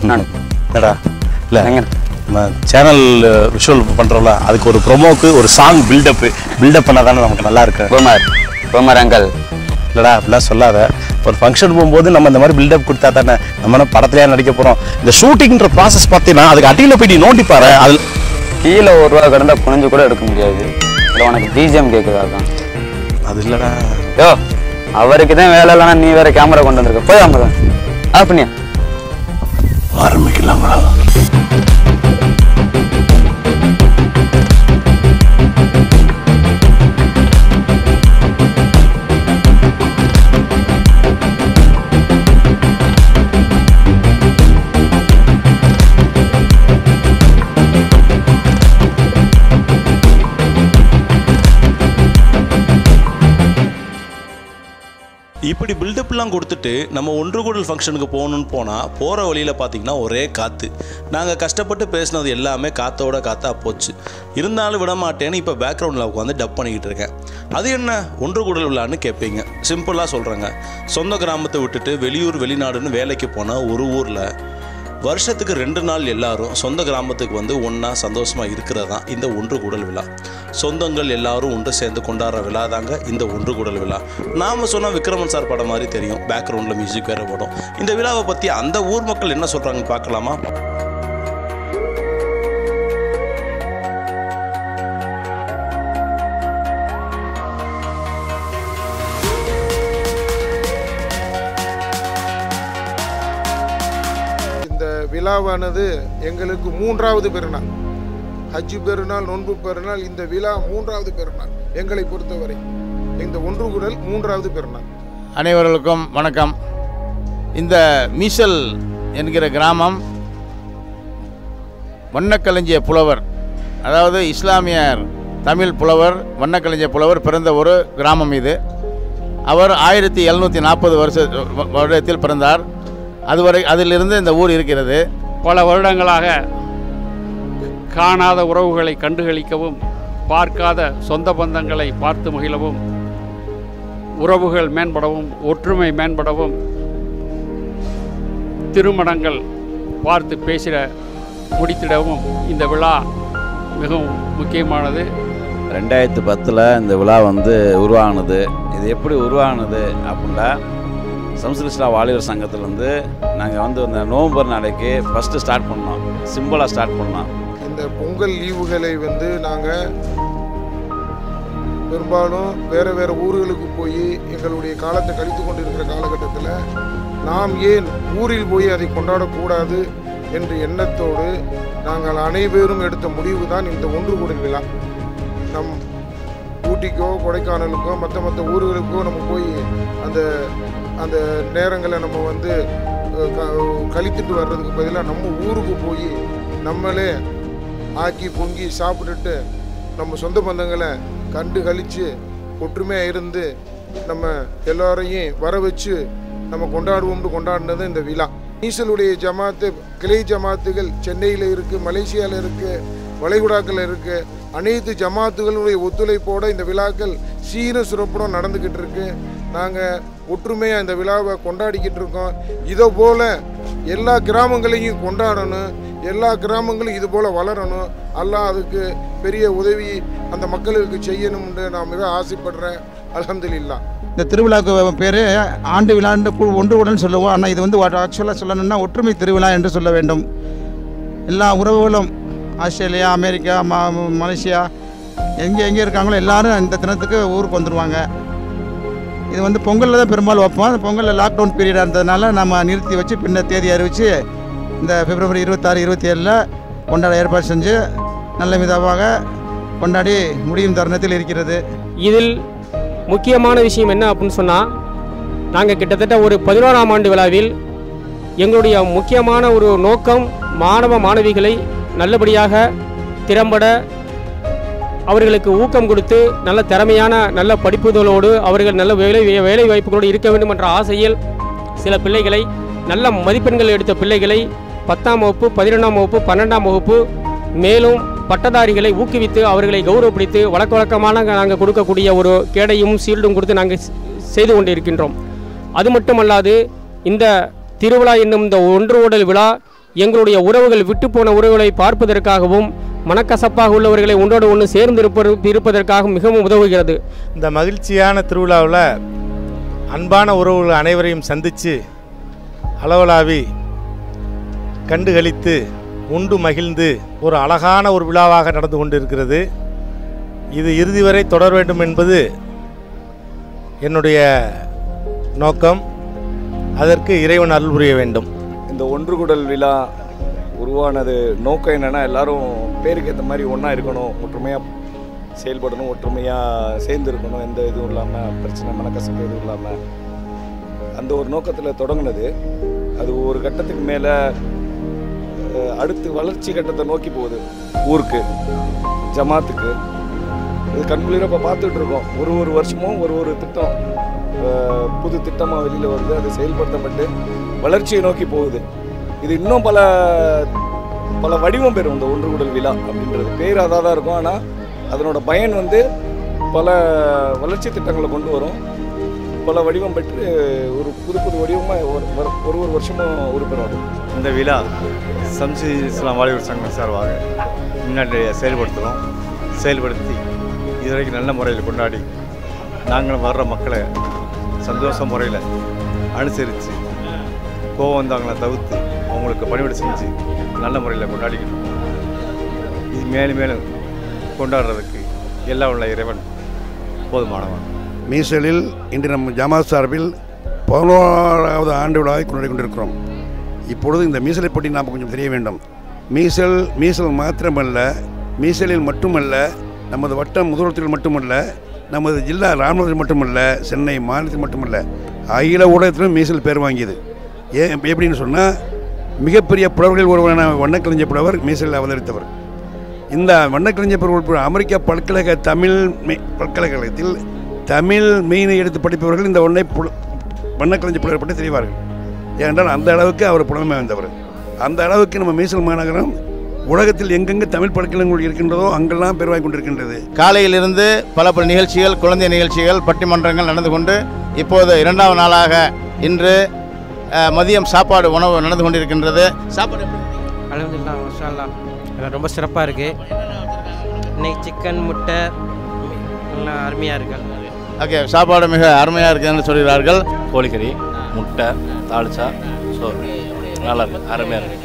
என்னடா இல்லை நம்ம சேனல் விஷுவல் பண்ணுறோம்ல, அதுக்கு ஒரு ப்ரொமோக்கு ஒரு சாங் பில்டப் பண்ணால் தானே நமக்கு நல்லா இருக்கு. ரோமர் அங்கல் இல்லைடா அப்படிலாம் சொல்லாத. ஒரு ஃபங்க்ஷன் போகும்போது நம்ம இந்த மாதிரி பில்டப் கொடுத்தா தானே நம்ம படத்துலையா நடிக்க போகிறோம். இந்த ஷூட்டிங்ன்ற ப்ராசஸ் பார்த்தீங்கன்னா அதுக்கு அடியில் போய் நீ நோண்டிப்பாரு. அதில் கீழே ஒரு ரூபா கிடந்தா குனிஞ்சு கூட எடுக்க முடியாது. இல்லை உனக்கு பிஜிஎம் கேட்குதா தான்? அது இல்லைடா. யோ அவருக்கு தான் வேலை இல்லைனா நீ வேற கேமரா கொண்டு வந்திருக்க. போய் அவங்க ஆஃப் பண்ணியா ஆரம்பிக்கலாங்களா? இப்படி பில்டப்லாம் கொடுத்துட்டு நம்ம ஒன்று கூடல் ஃபங்க்ஷனுக்கு போகணுன்னு போனால் போகிற வழியில் பார்த்திங்கன்னா ஒரே காற்று. நாங்கள் கஷ்டப்பட்டு பேசினது எல்லாமே காற்றோட காற்றா போச்சு. இருந்தாலும் விட மாட்டேன்னு இப்போ பேக்ரவுண்டில் உட்காந்து டப் பண்ணிக்கிட்டு இருக்கேன். அது என்ன ஒன்று கூடல் விழான்னு கேட்பீங்க. சிம்பிளாக சொல்கிறேங்க. சொந்த கிராமத்தை விட்டுட்டு வெளியூர் வெளிநாடுன்னு வேலைக்கு போனால் ஒரு ஊரில் வருஷத்துக்கு 2 நாள் எல்லாரும் சொந்த கிராமத்துக்கு வந்து ஒன்றா சந்தோஷமாக இருக்கிறது தான் இந்த ஒன்று கூடல் விழா. சொந்தங்கள் எல்லாரும் ஒன்று சேர்ந்து கொண்டாடுற விழா தாங்க இந்த ஒன்று கூடல் விழா. நாம் சொன்னால் விக்ரமன் சார் படம் மாதிரி தெரியும், பேக்ரவுண்டில் மியூசிக் வேறு படம். இந்த விழாவை பற்றி அந்த ஊர் மக்கள் என்ன சொல்கிறாங்கன்னு பார்க்கலாமா? விழாவானது எங்களுக்கு 3வது பெருநாள். ஹஜ்ஜு பெருநாள், நோன்பு பெருநாள், இந்த விழா 3வது பெருநாள். எங்களை பொறுத்தவரை இந்த ஒன்று கூடல் 3வது பெருநாள். அனைவர்களுக்கும் வணக்கம். இந்த மீசல் என்கிற கிராமம் வண்ணக்கலைஞிய புலவர், அதாவது இஸ்லாமியர் தமிழ் புலவர் வண்ணக்கலைஞிய புலவர் பிறந்த ஒரு கிராமம் இது. அவர் 1740 வருடத்தில் பிறந்தார். அதுவரை அதிலிருந்து இந்த ஊர் இருக்கிறது. பல வருடங்களாக காணாத உறவுகளை கண்டுகளிக்கவும், பார்க்காத சொந்த பந்தங்களை பார்த்து மகிழவும், உறவுகள் மேம்படவும், ஒற்றுமை மேம்படவும், திருமணங்கள் பார்த்து பேசிட முடித்திடவும் இந்த விழா மிகவும் முக்கியமானது. 2010 இந்த விழா உருவானது. இது எப்படி உருவானது அப்படின்னா, சம்ஸ்கிருஷ்டா வாலிபர் சங்கத்திலேருந்து நாங்கள் இந்த நவம்பர் நாளைக்கு ஃபஸ்ட்டு ஸ்டார்ட் பண்ணோம். சிம்பிளாக ஸ்டார்ட் பண்ணோம். இந்த பொங்கல் லீவுகளை நாங்கள் பெரும்பாலும் வேறு ஊர்களுக்கு போய் எங்களுடைய காலத்தை கழித்து கொண்டிருக்கிற காலகட்டத்தில் நாம் ஏன் ஊரில் போய் அதை கொண்டாடக்கூடாது என்ற எண்ணத்தோடு நாங்கள் அனைவரும் எடுத்த முடிவு தான் இந்த ஒன்று கூடல் விழா. நம் ஊட்டிக்கோ கொடைக்கானலுக்கோ மற்ற ஊர்களுக்கோ நம்ம போய் அந்த நேரங்களை நம்ம கழித்துட்டு வர்றதுக்கு பதிலாக நம்ம ஊருக்கு போய் நம்மளே ஆக்கி பொங்கி சாப்பிட்டுட்டு நம்ம சொந்த பந்தங்களை கண்டு கழித்து ஒற்றுமையாக இருந்து நம்ம எல்லாரையும் வர வச்சு நம்ம கொண்டாடுவோம்னு கொண்டாடினது இந்த விழா. மீசலுடைய ஜமாத்து கிளை ஜமாத்துகள் சென்னையில் இருக்குது, மலேசியாவில் இருக்குது, வளைகுடாக்கள் இருக்குது. அனைத்து ஜமாத்துகளுடைய ஒத்துழைப்போடு இந்த விழாக்கள் சீர சிறப்புடன் நடந்துக்கிட்டு இருக்கு. நாங்கள் ஒற்றுமையாக இந்த விழாவை கொண்டாடிக்கிட்டு இருக்கோம். இதை போல் எல்லா கிராமங்களையும் கொண்டாடணும், எல்லா கிராமங்களும் இது போல் வளரணும். அல்லாஹ் அதுக்கு பெரிய உதவி அந்த மக்களுக்கு செய்யணும்னு நான் மிக ஆசைப்படுறேன். அல்ஹம்துலில்லாஹ். இந்த திருவிழாவுக்கு பேர் ஆண்டு விழான்னு ஒன்று கூடல்னு சொல்லுவோம். ஆனால் இது ஆக்சுவலாக சொல்லணும்னா ஒற்றுமை திருவிழா என்று சொல்ல வேண்டும். எல்லா உறவுகளும் ஆஸ்திரேலியா, அமெரிக்கா, மலேசியா எங்கே இருக்காங்களோ எல்லாரும் இந்த தினத்துக்கு ஊருக்கு வந்துடுவாங்க. இது பொங்கலில் தான் பெரும்பாலும் வைப்போம். அந்த பொங்கலில் லாக்டவுன் பீரியடாக இருந்ததுனால நம்ம நிறுத்தி வச்சு பின்ன தேதி அறிவித்து இந்த பிப்ரவரி 26, 27 கொண்டாட ஏற்பாடு செஞ்சு நல்ல விதமாக கொண்டாடி முடியும் தருணத்தில் இருக்கிறது. இதில் முக்கியமான விஷயம் என்ன அப்படின்னு சொன்னால், நாங்கள் கிட்டத்தட்ட ஒரு 11ஆம் ஆண்டு விழாவில் எங்களுடைய முக்கியமான ஒரு நோக்கம் மாணவ மாணவிகளை நல்லபடியாக திறம்பட அவர்களுக்கு ஊக்கம் கொடுத்து நல்ல திறமையான நல்ல படிப்புகளோடு அவர்கள் நல்ல வேலை வாய்ப்புகளோடு இருக்க வேண்டும் என்ற ஆசையில் சில பிள்ளைகளை நல்ல மதிப்பெண்கள் எடுத்த பிள்ளைகளை 10ஆம் வகுப்பு, 11ஆம் வகுப்பு, 12ஆம் வகுப்பு மேலும் பட்டதாரிகளை ஊக்குவித்து அவர்களை கௌரவப்படுத்தி வழக்கமான நாங்கள் கொடுக்கக்கூடிய ஒரு கேடையும் சீல்டும் கொடுத்து நாங்கள் செய்து கொண்டு இருக்கின்றோம். அது மட்டுமல்லாது இந்த திருவிழா என்னும் இந்த ஒன்று கூடல் விழா எங்களுடைய உறவுகள் விட்டுப்போன உறவுகளை பார்ப்பதற்காகவும் மனக்கசப்பாக உள்ளவர்களை ஒன்றோடு ஒன்று சேர்ந்து இருப்பதற்காக மிகவும் உதவுகிறது. இந்த மகிழ்ச்சியான திருவிழாவில் அன்பான உறவுகள் அனைவரையும் சந்தித்து அளவலாவி கண்டுகளித்து உண்டு மகிழ்ந்து ஒரு அழகான ஒரு விழாவாக நடந்து கொண்டிருக்கிறது. இது இறுதி வரை தொடர வேண்டும் என்பது என்னுடைய நோக்கம். அதற்கு இறைவன் அருள் புரிய வேண்டும். இந்த ஒன்றுகூடல் விழா உருவானது நோக்கம் என்னென்னா, எல்லாரும் பேருக்கு ஏற்ற மாதிரி ஒன்றா இருக்கணும், ஒற்றுமையாக செயல்படணும், ஒற்றுமையாக சேர்ந்து இருக்கணும், எந்த இதுவும் இல்லாமல், பிரச்சனை மனக்கசப்பு எதுவும் இல்லாமல், அந்த ஒரு நோக்கத்தில் தொடங்கினது. அது ஒரு கட்டத்துக்கு மேலே அடுத்து வளர்ச்சி கட்டத்தை நோக்கி போகுது. ஊருக்கு, ஜமாத்துக்கு இது கண்குளிர இப்போ பார்த்துட்டு இருக்கோம். ஒரு வருஷமும் ஒரு திட்டம், புது திட்டமாக வெளியில் வருது. அது செயல்படுத்தப்பட்டு வளர்ச்சியை நோக்கி போகுது. இது இன்னும் பல வடிவம் பெறும். இந்த ஒன்றுகூடல் விழா அப்படின்றது பேர் அதாக தான் இருக்கும். ஆனால் அதனோட பயன் பல வளர்ச்சி திட்டங்களை கொண்டு வரும். பல வடிவம் பெற்று ஒரு புது வடிவமாக ஒரு வருஷமும் உருப்பெறும். இந்த விழா சம்சி இஸ்லாம் வாலிபர் சங்கம் சார்பாக முன்னாடி செயல்படுத்தி இதுவரைக்கும் நல்ல முறையில் கொண்டாடி நாங்களும் வர்ற மக்களை சந்தோஷ முறையில் அனுசரித்து கோவம் வந்தாங்கள தவிர்த்து அவங்களுக்கு பணிவிடை செஞ்சு நல்ல முறையில் கொண்டாடிக்கணும். இது மேலும் கொண்டாடுறதுக்கு எல்லாம் உள்ள இறைவன் போதுமானவன். மீசலில் இன்று நம் ஜமாத் சார்பில் 11வது ஆண்டு விழாவை கொண்டாடி கொண்டிருக்கிறோம். இப்பொழுது இந்த மீசலை பற்றி நாம் கொஞ்சம் தெரிய வேண்டும். மீசல் மாத்திரமல்ல, மீசலில் மட்டுமல்ல, நமது வட்டம் முதலத்தில் மட்டுமல்ல, நமது ஜில்லா ராமநாதத்தில் மட்டுமல்ல, சென்னை மாநிலத்தில் மட்டுமல்ல, அகில ஊடகத்திலும் மீசல் பேர் வாங்கியது. எப்படின்னு சொன்னால், மிகப்பெரிய புலவர்களில் ஒருவரான வண்ணக்கலைஞர் புலவர் மீசலில் அவதரித்தவர். இந்த வண்ணக்கலைஞர் புலவர் அமெரிக்கா பல்கலைக்கழகத்தில் தமிழ் மெயினை எடுத்து படிப்பவர்கள் இந்த வண்ணக்கலைஞர் புலவர் பற்றி தெரிவார்கள். ஏனென்றால் அந்த அளவுக்கு அவர் புலமை வந்தவர். அந்த அளவுக்கு நம்ம மீசல் மாநகரம் உலகத்தில் எங்கெங்கே தமிழ் பல்கலைக்கழகங்கள் இருக்கின்றதோ அங்கெல்லாம் பெருவாய் கொண்டிருக்கின்றது. காலையிலிருந்து பல நிகழ்ச்சிகள், குழந்தை நிகழ்ச்சிகள், பட்டிமன்றங்கள் நடந்து கொண்டு இப்போது 2வது நாளாக இன்று மதியம் சாப்பாடு உணவு நடந்து கொண்டிருக்கின்றது. சாப்பாடு அல்ஹம்துலில்லாஹ், மாஷா அல்லாஹ், ரொம்ப சிறப்பாக இருக்குது. இன்னைக்கு சிக்கன், முட்டை நல்லா அருமையாக இருக்கு. ஓகே, சாப்பாடு மிக அருமையாக இருக்குதுன்னு சொல்கிறார்கள். கோழிக்கறி, முட்டை, தாளிச்சா, சோறு நல்லா இருக்கு, அருமையாக இருக்குது.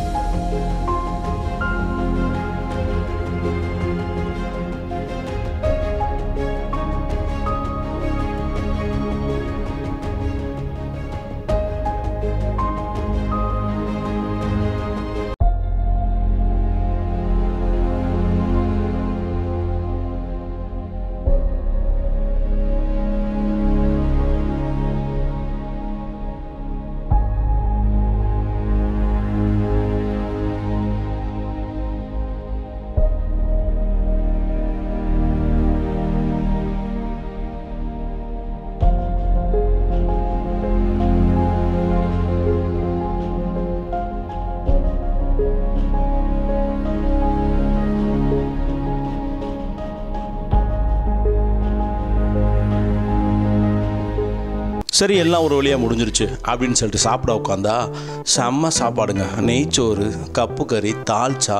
சரி, எல்லாம் ஒரு வழியாக முடிஞ்சிருச்சு அப்படின்னு சொல்லிட்டு சாப்பிட உட்காந்தா செம்ம சாப்பாடுங்க. நெய்ச்சோறு, கப்பு கறி, தால்ச்சா,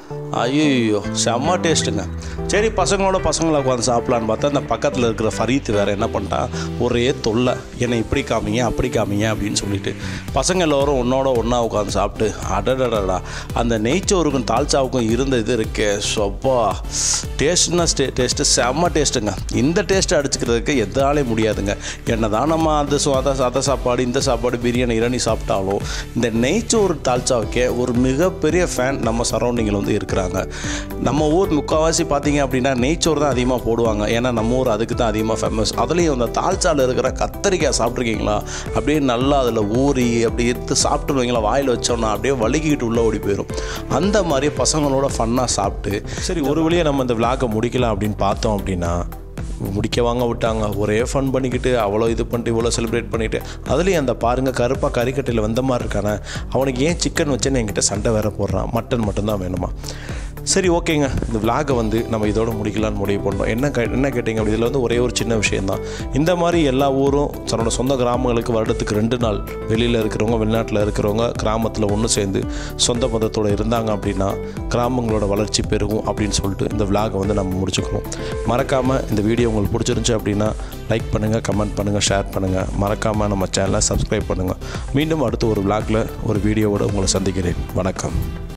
ஐயோ செம்ம டேஸ்ட்டுங்க. சரி, பசங்களோட உட்காந்து சாப்பிட்லான்னு பார்த்தா அந்த பக்கத்தில் இருக்கிற ஃபரீத் வேறு என்ன பண்ணிட்டான், ஒரே தொல்லை, என்னை இப்படி காமிங்க அப்படி காமிங்க அப்படின்னு சொல்லிட்டு பசங்க எல்லோரும் ஒன்றா உட்காந்து சாப்பிட்டு அடடடா அந்த நெய்ச்சோருக்கும் தால்ச்சாவுக்கும் இருந்த இது இருக்கே சொப்பா டேஸ்ட்னா டேஸ்ட்டு செம்ம டேஸ்ட்டுங்க. இந்த டேஸ்ட்டை அடிச்சுக்கிறதுக்கு எதாலே முடியாதுங்க. என்ன தான் நம்ம அதை சாப்பாடு இந்த சாப்பாடு பிரியாணி இரணி சாப்பிட்டாலும் இந்த நெய்ச்சோறு தால்ச்சாவுக்கே ஒரு மிகப்பெரிய ஃபேன் நம்ம சரௌண்டிங்கில் வந்து இருக்கிறாங்க. நம்ம ஊர் முக்கால்வாசி பார்த்தீங்க அப்படின்னா நெய்ச்சோறு தான் அதிகமாக போடுவாங்க. ஏன்னா நம்ம ஊர் அதுக்கு தான் அதிகமாக ஃபேமஸ். அதுலேயும் அந்த தால்ச்சாவில் இருக்கிற கத்தரிக்காய் சாப்பிட்ருக்கீங்களா, அப்படியே நல்லா அதில் ஊறி அப்படி எடுத்து சாப்பிட்டு வைங்களா, வாயில் வச்சோன்னா அப்படியே வலிக்கிட்டு உள்ளே ஓடி போயிடும். அந்த மாதிரி பசங்களோட ஃபன்னாக சாப்பிட்டு சரி ஒரு வழியாக நம்ம இந்த விளாகை முடிக்கலாம் அப்படின்னு பார்த்தோம் அப்படின்னா முடிக்க வாங்க விட்டாங்க. ஒரே ஃபன் பண்ணிக்கிட்டு அவ்வளோ இது பண்ணிட்டு இவ்வளோ செலிப்ரேட் பண்ணிவிட்டு அதுலேயும் அந்த பாருங்கள் கருப்பாக கறிக்கட்டையில் வந்த மாதிரி இருக்கானே அவனுக்கு ஏன் சிக்கன் வச்சேன்னு என்கிட்ட சண்டை வேறு போடுறான். மட்டன் மட்டும்தான் வேணுமா. சரி ஓகேங்க, இந்த விலாகை வந்து நம்ம இதோட முடிக்கலான்னு முடிவு பண்ணோம். என்ன கேட்டிங்க அப்படி இதில் வந்து ஒரே ஒரு சின்ன விஷயந்தான். இந்த மாதிரி எல்லா ஊரும் தன்னோட சொந்த கிராமங்களுக்கு வருடத்துக்கு 2 நாள் வெளியில் இருக்கிறவங்க வெளிநாட்டில் இருக்கிறவங்க கிராமத்தில் ஒன்று சேர்ந்து சொந்த பந்தத்தோடு இருந்தாங்க அப்படின்னா கிராமங்களோட வளர்ச்சி பெருகும் அப்படின்னு சொல்லிட்டு இந்த விலாகை வந்து நம்ம முடிச்சுக்கிறோம். மறக்காமல் இந்த வீடியோ உங்களுக்கு பிடிச்சிருந்துச்சு அப்படின்னா லைக் பண்ணுங்கள், கமெண்ட் பண்ணுங்கள், ஷேர் பண்ணுங்கள். மறக்காமல் நம்ம சேனலை சப்ஸ்கிரைப் பண்ணுங்கள். மீண்டும் அடுத்த ஒரு விலாகில் ஒரு வீடியோவோடு உங்களை சந்திக்கிறேன். வணக்கம்.